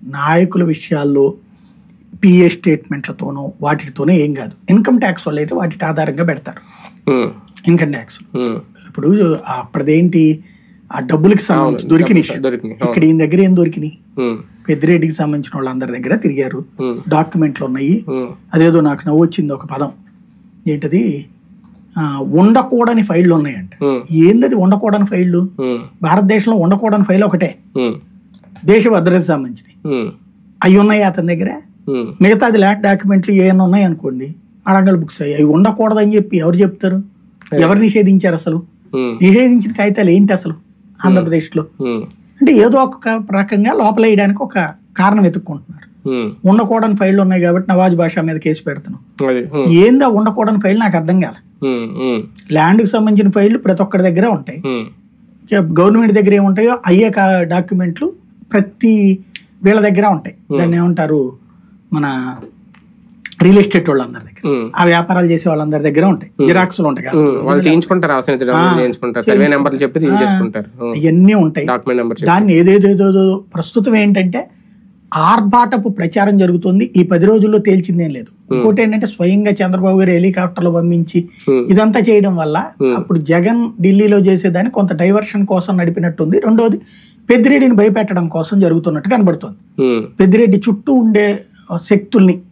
నాయకుల విషయాల్లో పిఏ స్టేట్మెంట్లతోనో వాటితోనో ఏం కాదు. ఇన్కమ్ ట్యాక్స్ వాళ్ళు అయితే వాటి ఆధారంగా పెడతారు. ఇన్కమ్ ట్యాక్స్ ఇప్పుడు అప్పటిదేంటి ఆ డబ్బులకి సంబంధించి దొరికిన ఇక్కడ ఈయన దగ్గర ఏం దొరికినాయి, పెద్దిరెడ్డికి సంబంధించిన వాళ్ళందరి దగ్గర తిరిగారు, డాక్యుమెంట్లు ఉన్నాయి. అదేదో నాకు నవ్వు వచ్చింది ఒక పదం, ఏంటది ఉండకూడని ఫైళ్లు ఉన్నాయంట. ఏందది ఉండకూడని ఫైళ్లు? భారతదేశంలో ఉండకూడని ఫైల్ ఒకటే, దేశ భద్రతకు సంబంధించినవి. అవి ఉన్నాయి అతని దగ్గర. మిగతాది ల్యాక్ డాక్యుమెంట్లు ఏమైనా ఉన్నాయి అనుకోండి, అడంగల్ బుక్స్ అవి ఉండకూడదని చెప్పి ఎవరు చెప్తారు? ఎవరు నిషేధించారు అసలు? నిషేధించిన కాగితాలు ఏంటి అసలు ఆంధ్రప్రదేశ్ లో? అంటే ఏదో ఒక రకంగా లోపల వేయడానికి ఒక కారణం వెతుక్కుంటున్నారు. ఉండకూడని ఫైళ్లు ఉన్నాయి కాబట్టి నవాజ్ బాషా మీద కేసు పెడుతున్నాం. ఏందా ఉండకూడని ఫైల్ నాకు అర్థం కాలే. ల్యాండ్ కి సంబంధించిన ఫైళ్లు ప్రతి ఒక్కరి దగ్గర ఉంటాయి. గవర్నమెంట్ దగ్గర ఏముంటాయో అయ్యే డాక్యుమెంట్లు ప్రతి వీళ్ళ దగ్గర ఉంటాయి. దాన్ని ఏమంటారు, మన రియల్ ఎస్టేట్ వాళ్ళందరి దగ్గర, ఆ వ్యాపారాలు చేసే వాళ్ళందరి దగ్గర ఉంటాయి, జిరాక్స్లు ఉంటాయి, ఇవన్నీ ఉంటాయి. దాన్ని ఏదేదో ప్రస్తుతం ఏంటంటే ఆర్భాటపు ప్రచారం జరుగుతుంది. ఈ 10 రోజుల్లో తేల్చిందేం లేదు. ఇంకోటి ఏంటంటే స్వయంగా చంద్రబాబు గారు హెలికాప్టర్లు పంపించి ఇదంతా చేయడం వల్ల అప్పుడు జగన్ ఢిల్లీలో చేసేదాన్ని కొంత డైవర్షన్ కోసం నడిపినట్టుంది. రెండోది పెద్దిరెడ్డిని భయపెట్టడం కోసం జరుగుతున్నట్టు కనబడుతుంది. పెద్దిరెడ్డి చుట్టూ ఉండే శక్తుల్ని